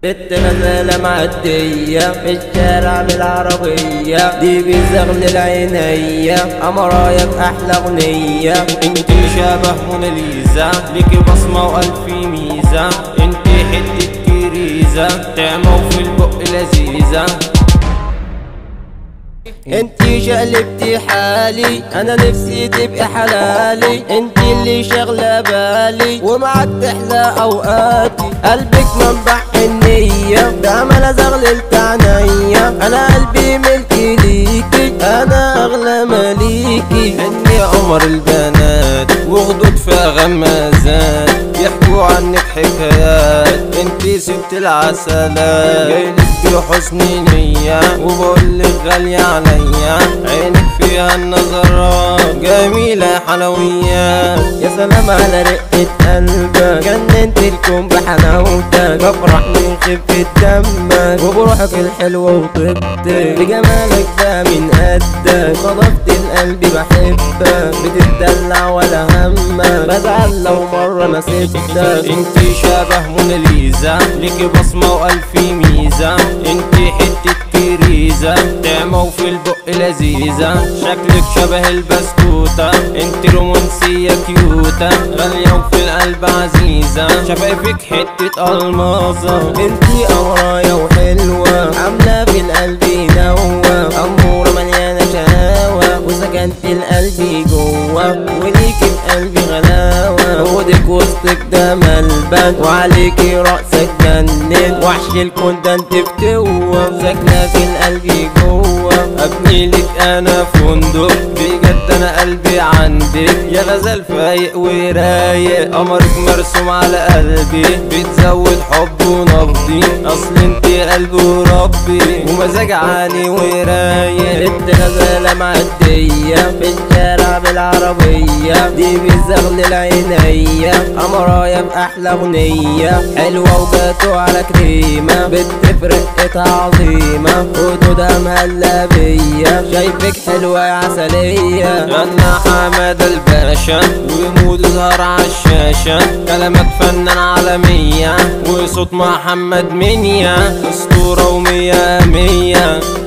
بنت غزالة معدية في الشارع بالعربية، دي بيزغلل عينيا قمرايا بأحلى أغنية. انت شبه موناليزا ليكي بصمة وألف ميزة، انت حتة كريزة طعمة وفي البق لذيذة. انتي شقلبتي حالي انا نفسي تبقي حلالي، انتي اللي شغلة بالي ومعاك تحلى اوقاتي. قلبك منبع النية ده ما زغللت عينيا، انا قلبي ملكي ليكي انا اغلى مليكي. اني قمر البنات وخدود فيها غمازات، يحكوا عنك حكايات انتي ست العسلات. جايلك بحسن نية وبقولك غالية عليا، عينك فيها النظرات جميلة حلويات. يا سلام على رقة قلبك جننت الكون بحلاوتك، بفرح من خفة دمك وبروحك الحلوة وطيبتك، بجمالك ده من قدك وخطفت القلب بحبك، بتتدلع ولا همك بزعل لو مرة ما سبتك. انتي شبه موناليزا ليكي بصمة وألف ميزة، انتي حتة كريزة طعمة وفي البق لذيذة. شكلك شبه البسكوتة انتي رومانسية كيوتة، غالية وفي القلب عزيزة، شفايفك حتة ألماظة. انتي قمرايا وحلوة عاملة في القلب نوة، أمورة مليانة شهوة وسكنت القلب جوه، وليكي في قلبي غلاوة. خدك وسطك ده ملبن وعليكي رأسك جنن، وحش الكون ده انت فتوة ساكنة في القلب جوه. ابني لك انا فندق بجد انا قلبي عندك، يا غزال فايق ورايق قمرك مرسوم على قلبي، بتزود حب ونبضي اصل انتي قلب وربي ومزاج عالي ورايق. بنت غزالة معدية في الشارع بالعربية، دي بيزغلل عينيا قمرايا بأحلى أغنية، حلوة وجاتو على كريمة بتفرق رقتها عظيمة، خدودها مهلا بيا شايفك حلوة يا عسلية. غنى حمادة الباشا ومود ظهر عالشاشة، كلمات فنان عالمية وصوت محمد منيا، اسطورة ومية مية.